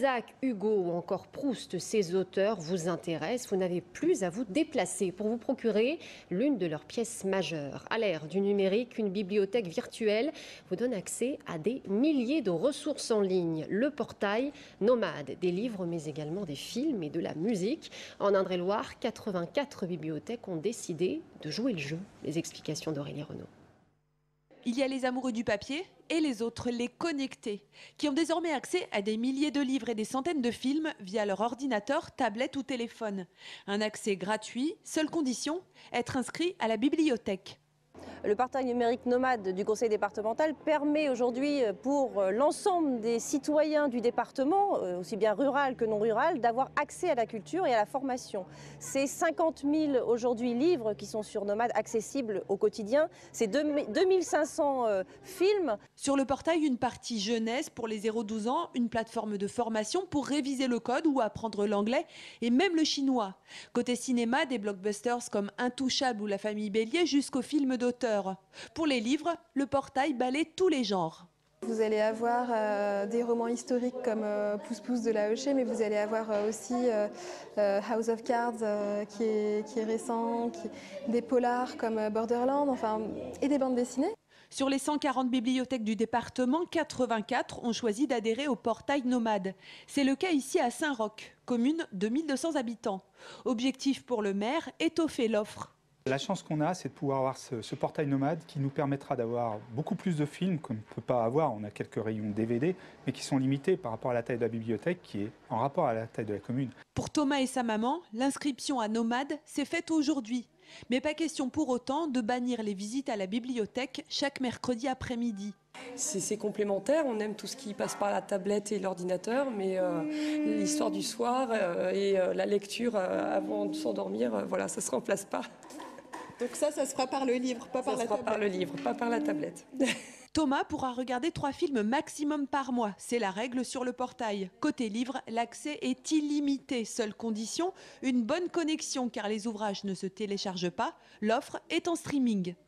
Balzac, Hugo ou encore Proust, ces auteurs vous intéressent, vous n'avez plus à vous déplacer pour vous procurer l'une de leurs pièces majeures. À l'ère du numérique, une bibliothèque virtuelle vous donne accès à des milliers de ressources en ligne. Le portail Nomade, des livres mais également des films et de la musique. En Indre-et-Loire, 84 bibliothèques ont décidé de jouer le jeu. Les explications d'Aurélie Renaud. Il y a les amoureux du papier et les autres, les connectés, qui ont désormais accès à des milliers de livres et des centaines de films via leur ordinateur, tablette ou téléphone. Un accès gratuit, seule condition, être inscrit à la bibliothèque. Le portail numérique Nomade du conseil départemental permet aujourd'hui pour l'ensemble des citoyens du département, aussi bien rural que non rural, d'avoir accès à la culture et à la formation. C'est 50 000 aujourd'hui livres qui sont sur Nomade accessibles au quotidien. C'est 2500 films. Sur le portail, une partie jeunesse pour les 0-12 ans, une plateforme de formation pour réviser le code ou apprendre l'anglais et même le chinois. Côté cinéma, des blockbusters comme Intouchable ou La famille Bélier jusqu'aux films d'auteur. Pour les livres, le portail balaie tous les genres. Vous allez avoir des romans historiques comme Pouce Pouce de La Huchée, mais vous allez avoir aussi House of Cards qui est récent, des polars comme Borderland, et des bandes dessinées. Sur les 140 bibliothèques du département, 84 ont choisi d'adhérer au portail Nomade. C'est le cas ici à Saint-Roch, commune de 1200 habitants. Objectif pour le maire, étoffer l'offre. La chance qu'on a, c'est de pouvoir avoir ce portail Nomade qui nous permettra d'avoir beaucoup plus de films qu'on ne peut pas avoir. On a quelques rayons DVD, mais qui sont limités par rapport à la taille de la bibliothèque, qui est en rapport à la taille de la commune. Pour Thomas et sa maman, l'inscription à Nomade s'est faite aujourd'hui. Mais pas question pour autant de bannir les visites à la bibliothèque chaque mercredi après-midi. C'est complémentaire, on aime tout ce qui passe par la tablette et l'ordinateur, mais l'histoire du soir et la lecture avant de s'endormir, voilà, ça ne se remplace pas. Donc ça se fera par le livre, pas par la tablette. Ça se fera par le livre, pas par la tablette. Thomas pourra regarder 3 films maximum par mois. C'est la règle sur le portail. Côté livre, l'accès est illimité. Seule condition, une bonne connexion car les ouvrages ne se téléchargent pas. L'offre est en streaming.